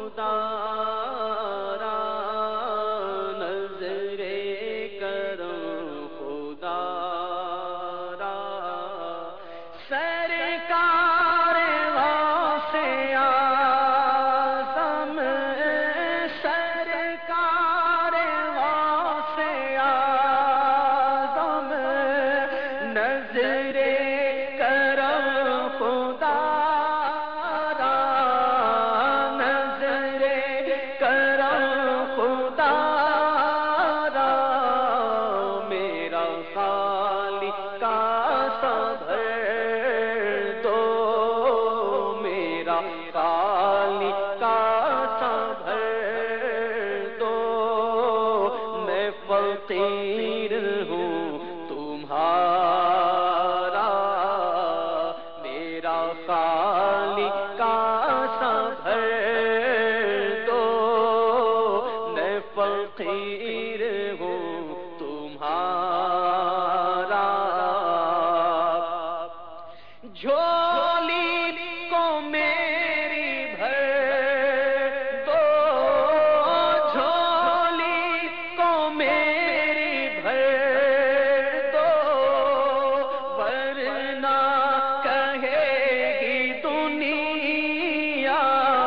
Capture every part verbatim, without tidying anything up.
خدا را نظر کرم خدا را سرکار غوث اعظم سرکار غوث اعظم نظر کرم خدا فقیر ہوں تمہارا میرا خالق کا سبر دو میں فقیر ہوں تمہارا جھولی کو میری بھر دو جھولی کو میری بھر دو ورنہ کہے گی دنیا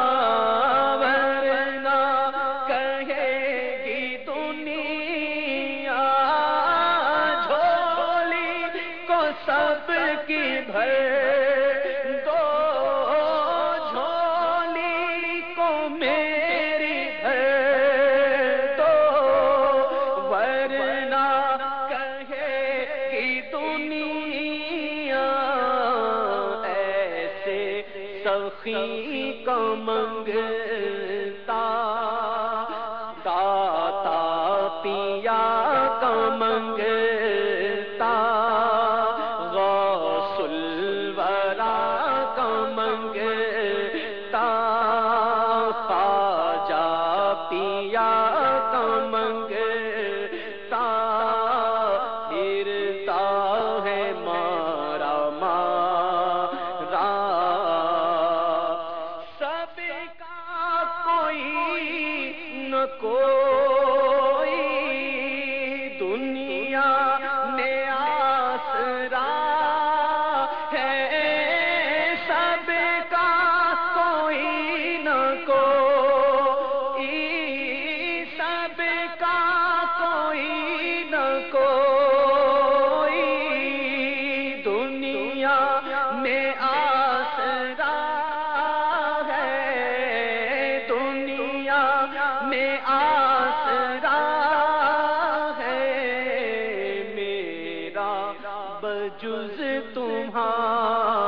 ورنہ کہے گی دنیا جھولی کو سب کی بھر دو جھولی کو میری بھر دو ورنہ کہے گی دنیا ایسے سخی کا منگتا داتا پیا کا منگتا غوث الورا کا منگتا خواجہ پیا کا منگتا پھرتا ہے مارا مارا سب کا کوئی نہ کوئی دنیا میں آسرا ہے سب کا کوئی نہ کوئی سب کا کوئی نہ کوئی دنیا میں آسرا ہے دنیا میں آسرا ہے میرا بجز تمہارے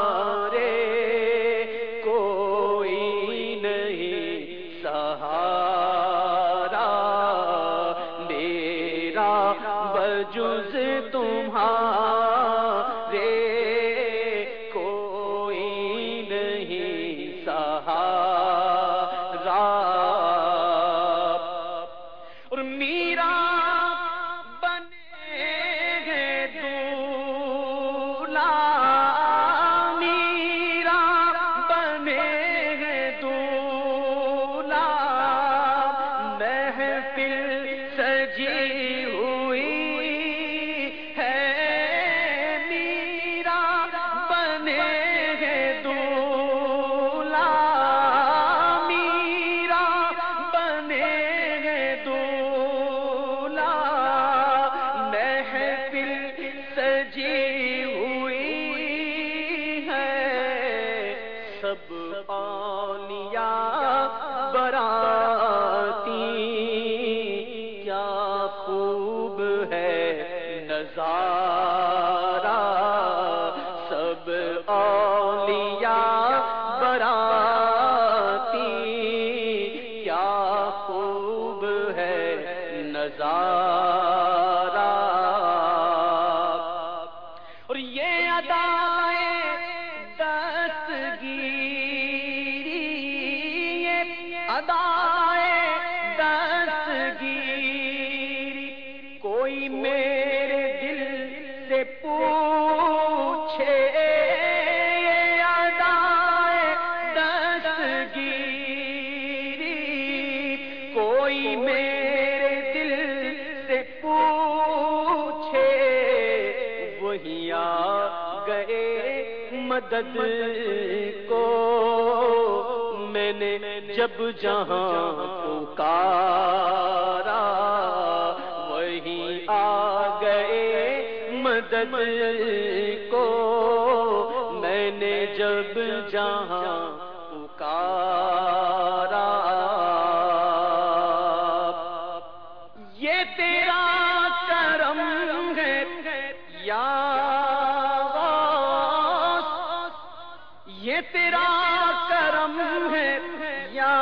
کوئی نہیں سہارا میرا بجز تمہارے کوئی نہیں سہارا اور میرا بنے گے دولہا میرا بنے گے دولہا محفل سجی ہوئی ہے میرا بنے گے دولہا میرا بنے گے دولہا محفل سجی ہوئی ہے سب اولیاء براتی کیا خوب ہے نظارہ سب اولیاء براتی کیا خوب ہے نظارہ اور یہ ادائے دستگیری یہ ادائے دستگیری کوئی میرے دل سے پوچھے یہ ادائے دستگیری کوئی میرے دل سے پوچھے وہی آ گئے مدد کو، میں نے جب جہاں پکارا وہی آ گئے مدد کو، میں نے جب جہاں پکارا۔ یہ تیرا کرم ہے یا غوث، یہ تیرا کرم ہے یا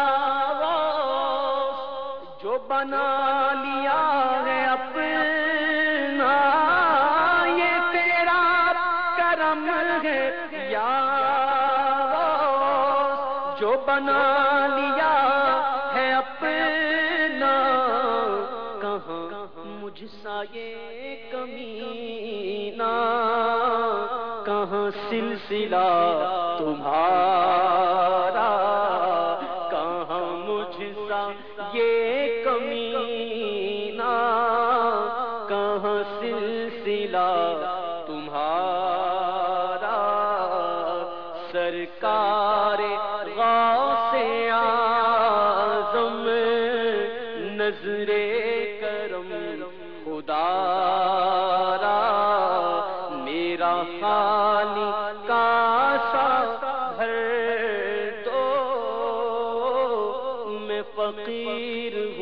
غوث، جو بنا لیا ہے اپنا، یہ تیرا کرم ہے یا غوث، جو بنا لیا ہے اپنا، کہاں مجھ سا یہ کمینہ، کہاں سلسلہ تمہارا، کہاں مجھ سا یہ کمینہ، کہاں سلسلہ تمہارا۔ سرکار غوث اعظم نظر کرم خدا را، میرا خالی کاسا بھر دو، میں فقیر